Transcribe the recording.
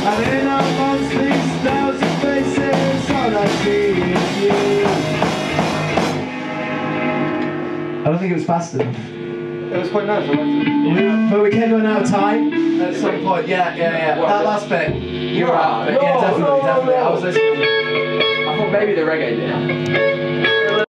And in amongst these thousand faces, all I see is you. I don't think it was fast enough. It was quite nice, I liked it. Yeah, but we kept running out of time at some point. Yeah. That last bit, you were out of it. Yeah, definitely. I was listening. I thought maybe the reggae did.